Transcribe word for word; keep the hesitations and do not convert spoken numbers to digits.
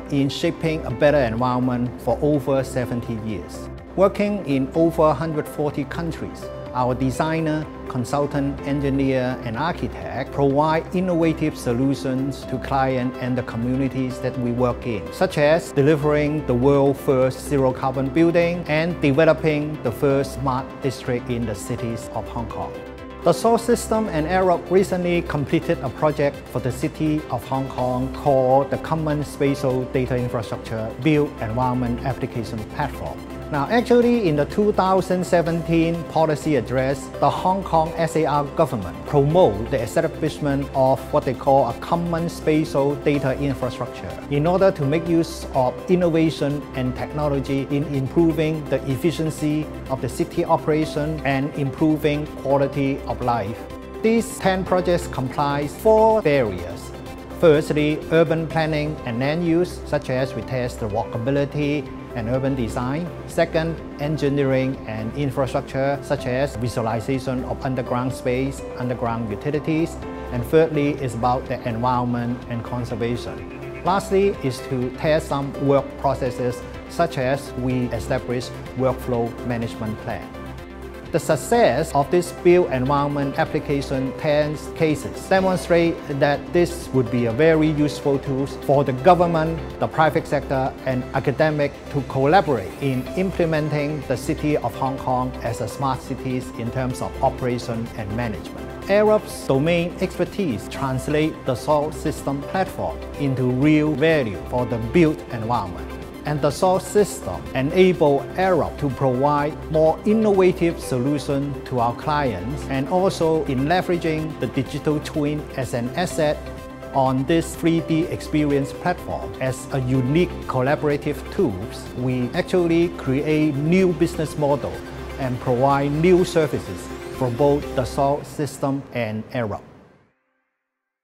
in shaping a better environment for over seventy years. Working in over one hundred forty countries, our designer, consultant, engineer, and architect provide innovative solutions to clients and the communities that we work in, such as delivering the world's first zero-carbon building and developing the first smart district in the cities of Hong Kong. Dassault Systèmes and Arup recently completed a project for the City of Hong Kong called the Common Spatial Data Infrastructure Built Environment Application Platform. Now, actually, in the two thousand seventeen policy address, the Hong Kong S A R government promoted the establishment of what they call a common spatial data infrastructure in order to make use of innovation and technology in improving the efficiency of the city operation and improving quality of life. These ten projects comprise four areas. Firstly, urban planning and land use, such as we test the walkability and urban design. Second, engineering and infrastructure, such as visualization of underground space, underground utilities. And thirdly, is about the environment and conservation. Lastly, is to test some work processes, such as we establish workflow management plan. The success of this built environment application test cases demonstrate that this would be a very useful tool for the government, the private sector, and academic to collaborate in implementing the City of Hong Kong as a smart city in terms of operation and management. Arup's domain expertise translate the Dassault Systèmes platform into real value for the built environment. And the Dassault Systèmes enable Arup to provide more innovative solutions to our clients, and also in leveraging the digital twin as an asset on this three D experience platform as a unique collaborative tools. We actually create new business model and provide new services for both the Dassault Systèmes and Arup.